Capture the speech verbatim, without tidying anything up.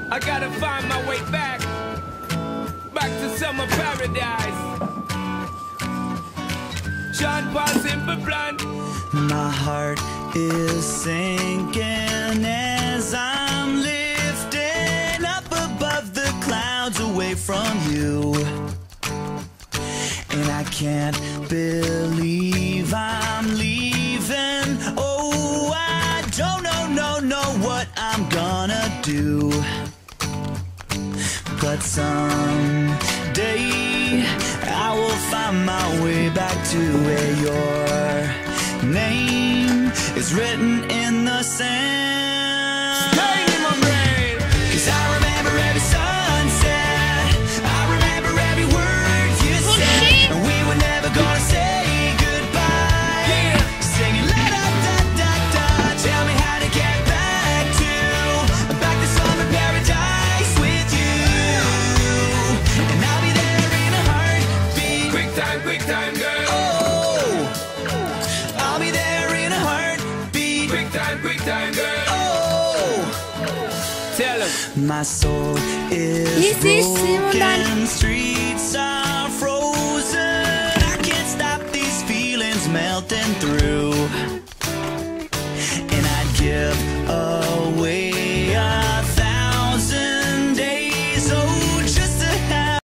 I gotta find my way back, back to summer paradise. Sean Paul Simple Plan. My heart is sinking as I'm lifting up above the clouds away from you. And I can't believe I'm leaving. Oh, I don't know, no, know what I'm gonna do. But someday I will find my way back to where your name is written in the sand. Staying in my brain. 'Cause I remember every sunset, I remember every word you said, and we were never gonna say goodbye. Yeah. Singing la da da da da. Tell me how to get back to, back to summer paradise with you. And I'll be there in a heartbeat. Quick time, quick time, girl. Oh, I'll be there in a heartbeat. Quick time, quick time, girl. Oh, Tell him. my soul is This is Simon. broken, streets are frozen. I can't stop these feelings melting through, and I'd give up